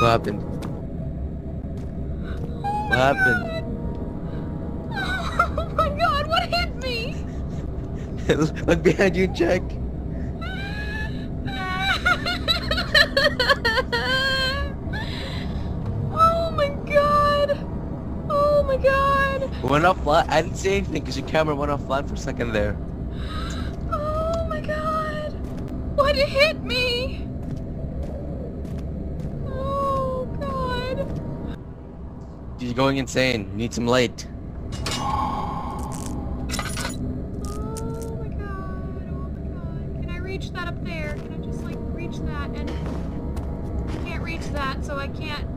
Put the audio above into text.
What happened? What happened? Oh my god, what hit me? Look behind you and check. Oh my god. Oh my god. Went offline. I didn't say anything because your camera went offline for a second there. Oh my god. What hit me? Oh god. You're going insane. You need some light. Oh my god. Oh my god. Can I reach that up there? Can I just like reach that? And I can't reach that, so I can't